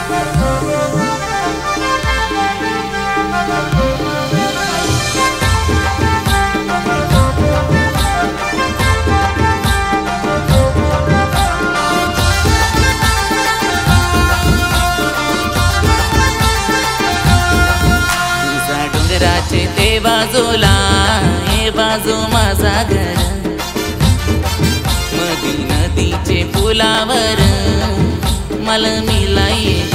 ते बाजूला हे बाजू माझा घर, मधी नदीचे पुलावर मला मिलाये